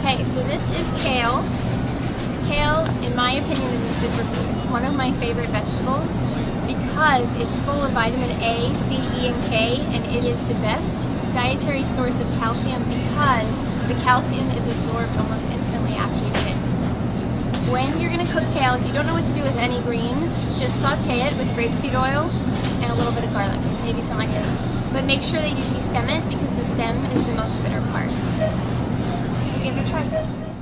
Okay, so this is kale. Kale, in my opinion, is a superfood. It's one of my favorite vegetables because it's full of vitamin A, C, E, and K, and it is the best dietary source of calcium because the calcium is absorbed almost instantly after you eat it. When you're going to cook kale, if you don't know what to do with any green, just saute it with grapeseed oil and a little bit of garlic, maybe some onions. But make sure that you de-stem it because the stem is the most bitter part. So give it a try.